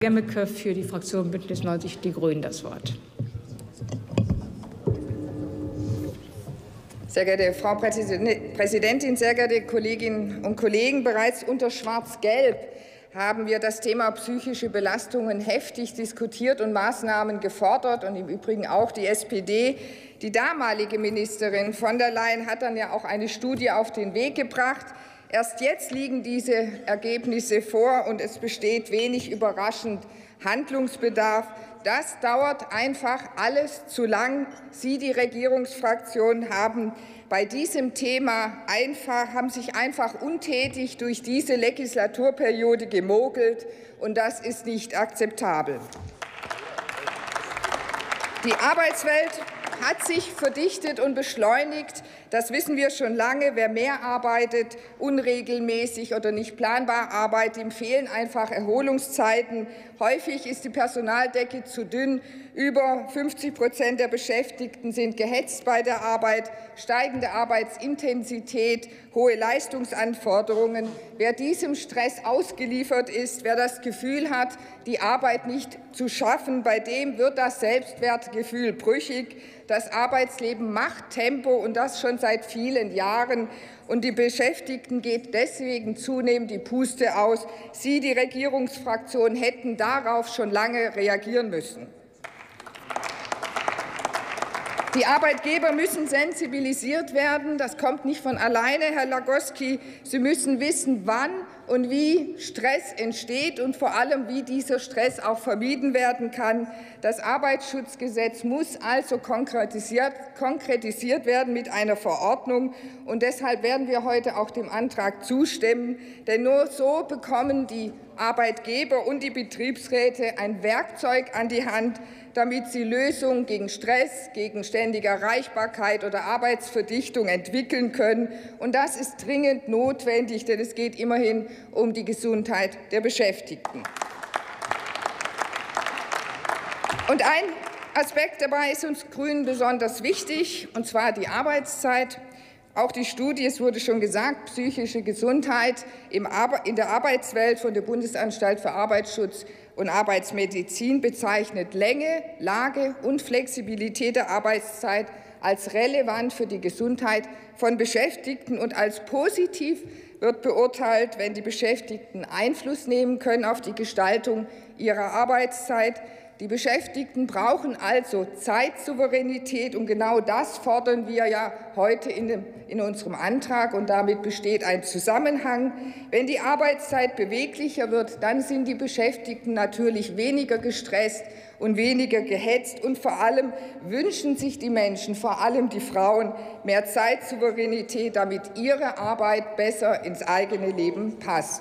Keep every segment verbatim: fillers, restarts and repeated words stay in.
Gemmeke für die Fraktion Bündnis neunzig Die Grünen das Wort. Sehr geehrte Frau Präsidentin, sehr geehrte Kolleginnen und Kollegen! Bereits unter Schwarz-Gelb haben wir das Thema psychische Belastungen heftig diskutiert und Maßnahmen gefordert, und im Übrigen auch die S P D. Die damalige Ministerin von der Leyen hat dann ja auch eine Studie auf den Weg gebracht. Erst jetzt liegen diese Ergebnisse vor, und es besteht wenig überraschend Handlungsbedarf. Das dauert einfach alles zu lang. Sie, die Regierungsfraktionen, haben bei diesem Thema einfach, haben sich einfach untätig durch diese Legislaturperiode gemogelt, und das ist nicht akzeptabel. Die Arbeitswelt hat sich verdichtet und beschleunigt. Das wissen wir schon lange. Wer mehr arbeitet, unregelmäßig oder nicht planbar arbeitet, ihm fehlen einfach Erholungszeiten. Häufig ist die Personaldecke zu dünn. Über fünfzig Prozent der Beschäftigten sind gehetzt bei der Arbeit. Steigende Arbeitsintensität, hohe Leistungsanforderungen. Wer diesem Stress ausgeliefert ist, wer das Gefühl hat, die Arbeit nicht zu schaffen, bei dem wird das Selbstwertgefühl brüchig. Das Arbeitsleben macht Tempo, und das schon seit vielen Jahren. Und die Beschäftigten geht deswegen zunehmend die Puste aus. Sie, die Regierungsfraktionen, hätten darauf schon lange reagieren müssen. Die Arbeitgeber müssen sensibilisiert werden. Das kommt nicht von alleine, Herr Lagosky. Sie müssen wissen, wann und wie Stress entsteht und vor allem, wie dieser Stress auch vermieden werden kann. Das Arbeitsschutzgesetz muss also konkretisiert, konkretisiert werden mit einer Verordnung. Und deshalb werden wir heute auch dem Antrag zustimmen. Denn nur so bekommen die Arbeitgeber und die Betriebsräte ein Werkzeug an die Hand, damit sie Lösungen gegen Stress, gegen ständige Erreichbarkeit oder Arbeitsverdichtung entwickeln können. Und das ist dringend notwendig, denn es geht immerhin um die Gesundheit der Beschäftigten. Und ein Aspekt dabei ist uns Grünen besonders wichtig, und zwar die Arbeitszeit. Auch die Studie, es wurde schon gesagt, psychische Gesundheit in der Arbeitswelt von der Bundesanstalt für Arbeitsschutz und Arbeitsmedizin bezeichnet Länge, Lage und Flexibilität der Arbeitszeit als relevant für die Gesundheit von Beschäftigten, und als positiv wird beurteilt, wenn die Beschäftigten Einfluss nehmen können auf die Gestaltung ihrer Arbeitszeit. Die Beschäftigten brauchen also Zeitsouveränität, und genau das fordern wir ja heute in, dem, in unserem Antrag, und damit besteht ein Zusammenhang. Wenn die Arbeitszeit beweglicher wird, dann sind die Beschäftigten natürlich weniger gestresst und weniger gehetzt, und vor allem wünschen sich die Menschen, vor allem die Frauen, mehr Zeitsouveränität, damit ihre Arbeit besser ins eigene Leben passt.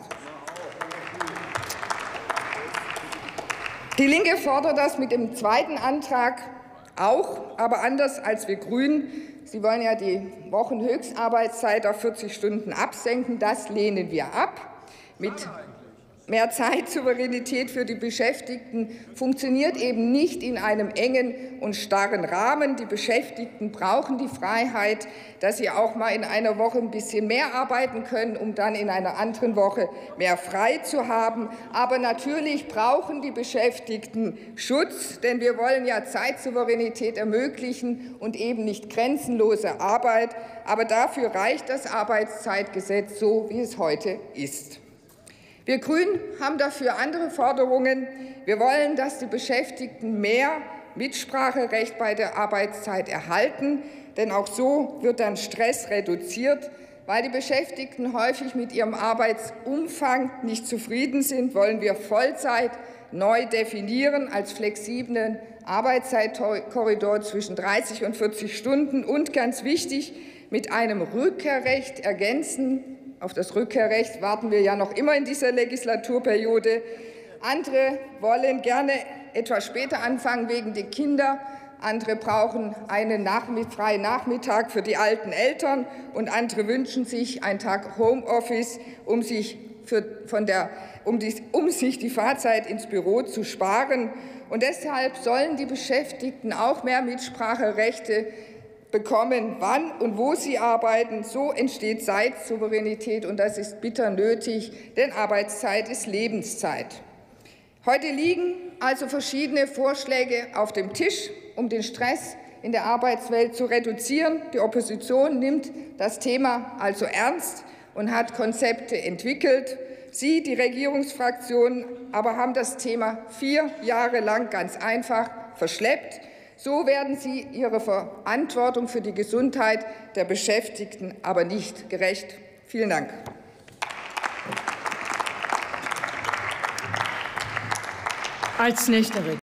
Die Linke fordert das mit dem zweiten Antrag auch, aber anders als wir Grünen. Sie wollen ja die Wochenhöchstarbeitszeit auf vierzig Stunden absenken. Das lehnen wir ab. Mit mehr Zeitsouveränität für die Beschäftigten funktioniert eben nicht in einem engen und starren Rahmen. Die Beschäftigten brauchen die Freiheit, dass sie auch mal in einer Woche ein bisschen mehr arbeiten können, um dann in einer anderen Woche mehr frei zu haben. Aber natürlich brauchen die Beschäftigten Schutz, denn wir wollen ja Zeitsouveränität ermöglichen und eben nicht grenzenlose Arbeit. Aber dafür reicht das Arbeitszeitgesetz so, wie es heute ist. Wir Grünen haben dafür andere Forderungen. Wir wollen, dass die Beschäftigten mehr Mitspracherecht bei der Arbeitszeit erhalten, denn auch so wird dann Stress reduziert. Weil die Beschäftigten häufig mit ihrem Arbeitsumfang nicht zufrieden sind, wollen wir Vollzeit neu definieren als flexiblen Arbeitszeitkorridor zwischen dreißig und vierzig Stunden und, ganz wichtig, mit einem Rückkehrrecht ergänzen. Auf das Rückkehrrecht warten wir ja noch immer in dieser Legislaturperiode. Andere wollen gerne etwas später anfangen wegen der Kinder. Andere brauchen einen freien Nachmittag für die alten Eltern. Und andere wünschen sich einen Tag Homeoffice, um sich, für, von der, um, die, um sich die Fahrzeit ins Büro zu sparen. Und deshalb sollen die Beschäftigten auch mehr Mitspracherechte bekommen, wann und wo sie arbeiten. So entsteht Zeitsouveränität, und das ist bitter nötig, denn Arbeitszeit ist Lebenszeit. Heute liegen also verschiedene Vorschläge auf dem Tisch, um den Stress in der Arbeitswelt zu reduzieren. Die Opposition nimmt das Thema also ernst und hat Konzepte entwickelt. Sie, die Regierungsfraktionen, aber haben das Thema vier Jahre lang ganz einfach verschleppt. So werden Sie Ihrer Verantwortung für die Gesundheit der Beschäftigten aber nicht gerecht. Vielen Dank. Als nächste